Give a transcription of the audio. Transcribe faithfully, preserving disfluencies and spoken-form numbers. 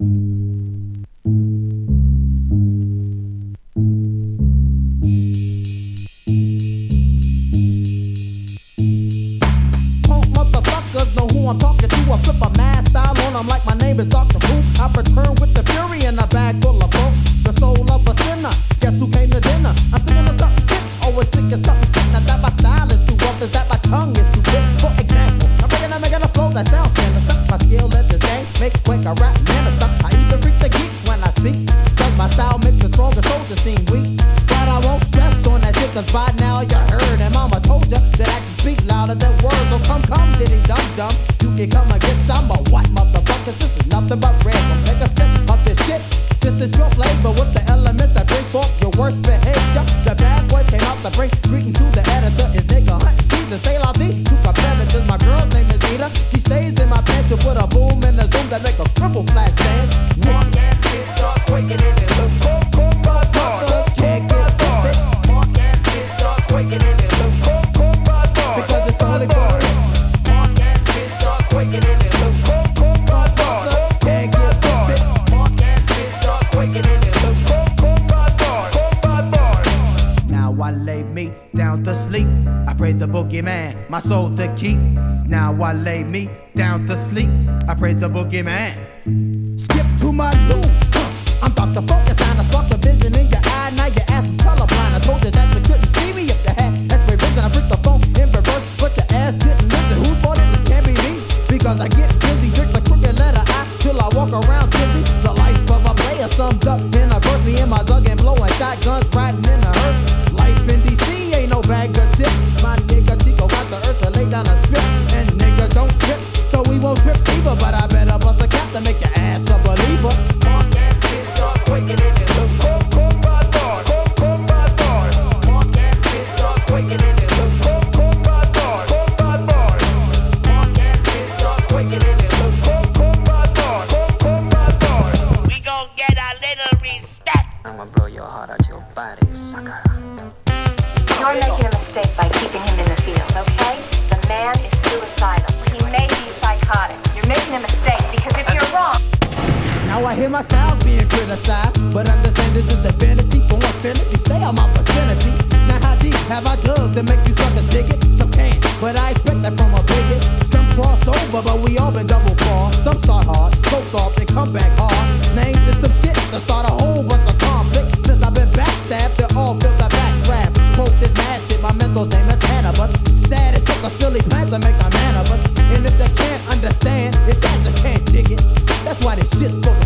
Motherfuckers know who I'm talking to. I flip a mad style on them like my name is Doctor Who. I return with the fury in a bag full of funk. The soul of a sinner. Guess who came to dinner? I'm thinking of something thick. Always thinking something sick. Not that my style is too rough, is that my tongue is too thick. For example, I'm bringing, I'm making a flow that sounds sinister. My skill at this game makes quick a rap minister. I even freak the geek when I speak. Cause my style makes the stronger soldier seem weak. But I won't stress on that shit, cause by now you heard. And mama told ya that actions speak louder than words. So come, come, diddy dum dum. You can come and get some, but what, motherfuckers? This is nothing but red. Come take a sip of this shit. This is your flavor with the elements that bring forth your worst behavior. The bad boys came out to bring greeting to the editor. Is nigga hunting season, say la vie to competitors. My girl's name is Rita. She stays in my pants, she'll put a boom in the zoom that make a cripple flash dance. Mark ass kids start quaking in it. Look, boom, boom, bad boy. Can't get with it. Mark ass kids start quaking in it. Look, boom, boom, bad boy. Because it's only for it. Mark ass kids start quaking in it. Look, boom, boom, bad boy. Can't get with it. Mark ass kids start quaking in it. Look, boom, boom, bad boy. Boom, bad boy. Now I lay me down to sleep. I pray the boogeyman my soul to keep. Now I lay me down to sleep. I pray the boogeyman. Skip to my loop. I'm Doctor Focus, and I spark the vision in your eye. Now your ass is colorblind. I told you that you couldn't see me if you had X-ray vision. I put the phone in reverse, but your ass didn't listen. Whose fault is it? Can't be me, because I get busy. Drink the crooked letter I till I walk around dizzy. The life of a player summed up in a verse. Me and my Zug and blowing shotguns, riding in a hearse. Life in D C ain't no bag of chips. My nigga Tico got the earth to lay down a strip, and niggas don't trip, so we won't trip either. But I better bust a cap to make your ass a believer. Mark ass kids start quaking in it. Look, boom, boom, bad boy. Boom, boom, bad boy. Mark ass kids start quaking in it. Look, boom, boom, bad boy. Boom, bad boy. Mark ass kids start quaking in it. Look, boom, boom, bad boy. Boom, boom, bad boy. We gon' get a little respect. I'ma blow your heart out your body, sucker. You're making a mistake by keeping him in the field, okay? The man is suicidal. He may be psychotic. You're making a mistake because if you're wrong... Now I hear my styles being criticized, but understand this is divinity for infinity. Stay on my vicinity. Now how deep have I dug to make you suckers dig it? Some can't, but I expect that from a bigot. Some cross over, but we all been double crossed. Some start hard, go soft, and come back hard. Now ain't this some shit to start a whole bunch of conflict? Since I've been backstabbed, they all feel the back grab. Quote this mad shit, my mentor's name is cannabis. Sad it took a silly plant to make a man of us. And if they can't understand, it's sad you can't dig it. That's why this shit's for